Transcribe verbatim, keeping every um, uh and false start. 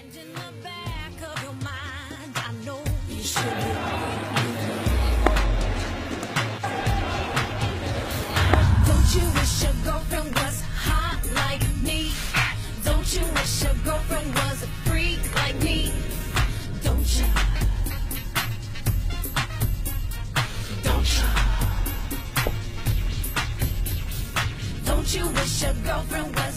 And in the back of your mind, I know you should be. Don't you wish your girlfriend was hot like me? Don't you wish your girlfriend was a freak like me? Don't you? Don't you? Don't you wish your girlfriend was